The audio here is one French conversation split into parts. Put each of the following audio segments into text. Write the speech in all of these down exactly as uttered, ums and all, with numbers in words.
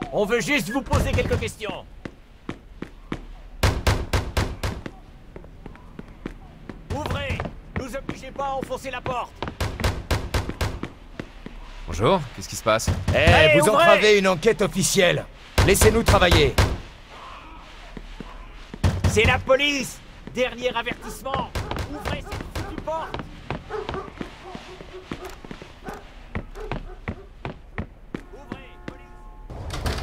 On veut juste vous poser quelques questions. Ouvrez! Nous obligez pas à enfoncer la porte. Bonjour, qu'est-ce qui se passe? Eh, Allez, vous ouvrez! entravez une enquête officielle. Laissez-nous travailler. C'est la police! Dernier avertissement! Ouvrez cette foutue porte! Ouvrez, police!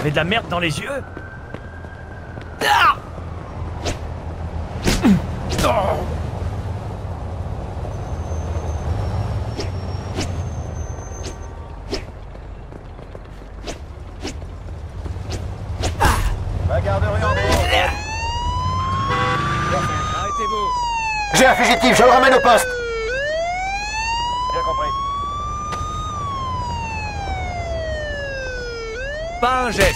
T'avais de la merde dans les yeux? Ah! Oh! La garderie en cours. Arrêtez-vous! J'ai un fugitif, je le ramène au poste. Bien compris. Pas un geste!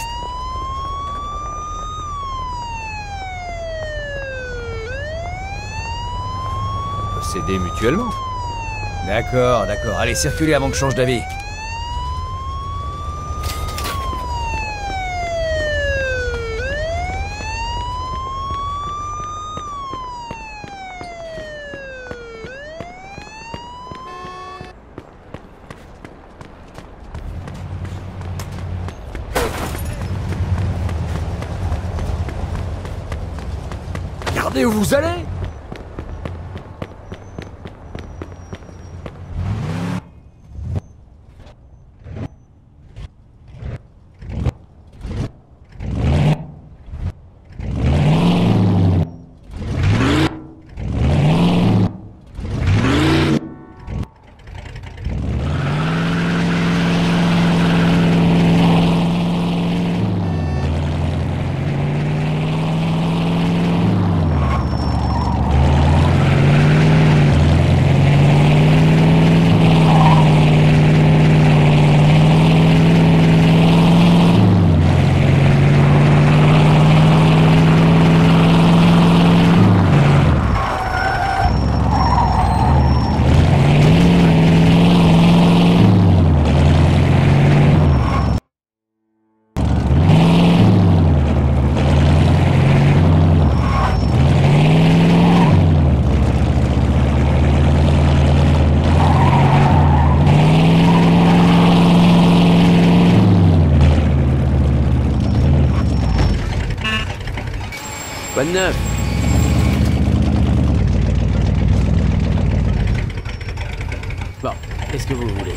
On peut s'aider mutuellement. D'accord, d'accord. Allez, circulez avant que je change d'avis. Regardez où vous allez! Quoi de neuf? Bon, qu'est-ce que vous voulez?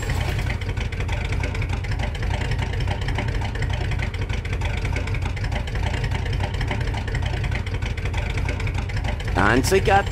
Un de ces quatre.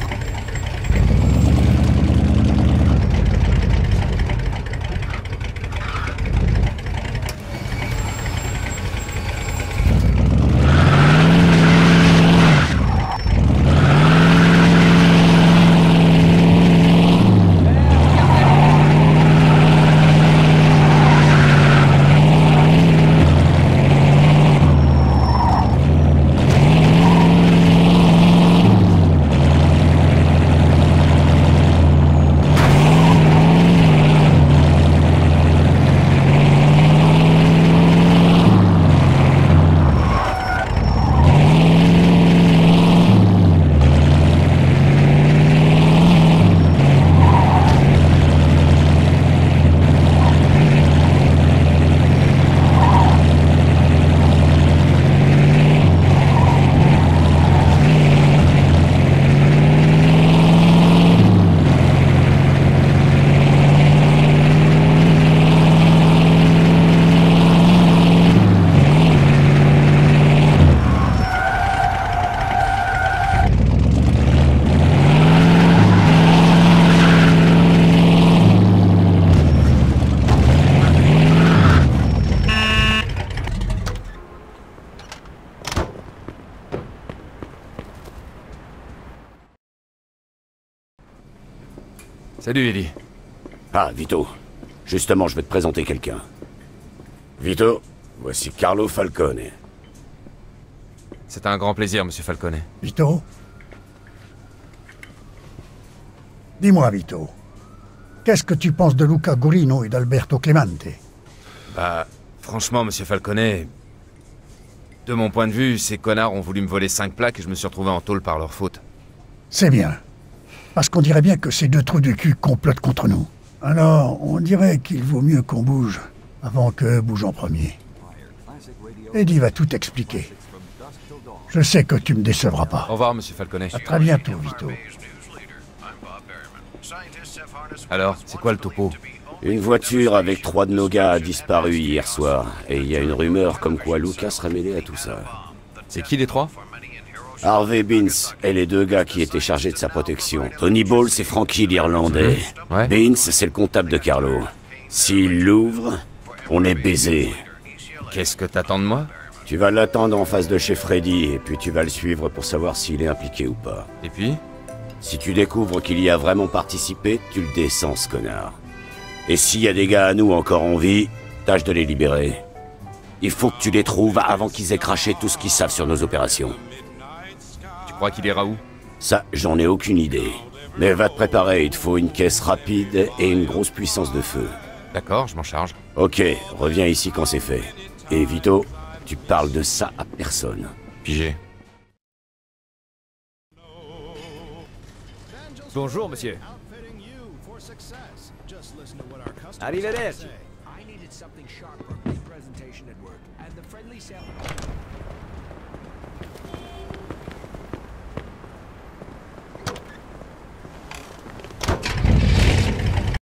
Salut, Ellie. Ah, Vito. Justement, je vais te présenter quelqu'un. Vito, voici Carlo Falcone. C'est un grand plaisir, monsieur Falcone. Vito? Dis-moi, Vito, qu'est-ce que tu penses de Luca Gurino et d'Alberto Clemente? Bah, franchement, monsieur Falcone, de mon point de vue, ces connards ont voulu me voler cinq plaques et je me suis retrouvé en tôle par leur faute. C'est bien. Parce qu'on dirait bien que ces deux trous du cul complotent contre nous. Alors, on dirait qu'il vaut mieux qu'on bouge avant qu'eux bougent en premier. Eddie va tout expliquer. Je sais que tu me décevras pas. Au revoir, monsieur Falcone. À très bientôt, Vito. Alors, c'est quoi le topo? Une voiture avec trois de nos gars a disparu hier soir, et il y a une rumeur comme quoi Lucas serait mêlé à tout ça. C'est qui les trois? Harvey Beans et les deux gars qui étaient chargés de sa protection. Tony Ball, c'est Frankie l'Irlandais. Ouais. Beans, c'est le comptable de Carlo. S'il l'ouvre, on est baisé. Qu'est-ce que t'attends de moi? Tu vas l'attendre en face de chez Freddy, et puis tu vas le suivre pour savoir s'il est impliqué ou pas. Et puis? Si tu découvres qu'il y a vraiment participé, tu le descends, ce connard. Et s'il y a des gars à nous encore en vie, tâche de les libérer. Il faut que tu les trouves avant qu'ils aient craché tout ce qu'ils savent sur nos opérations. Tu crois qu'il ira où? Ça, j'en ai aucune idée. Mais va te préparer, il te faut une caisse rapide et une grosse puissance de feu. D'accord, je m'en charge. Ok, reviens ici quand c'est fait. Et Vito, tu parles de ça à personne. Pigé. Bonjour, monsieur. Arrivederci.